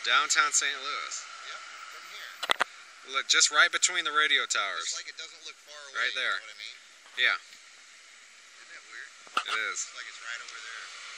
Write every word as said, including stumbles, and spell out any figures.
Downtown Saint Louis. Yep, from here. Look, just right between the radio towers. Just like it doesn't look far away. Right there. You know what I mean? Yeah. Isn't that weird? It is. It's like it's right over there.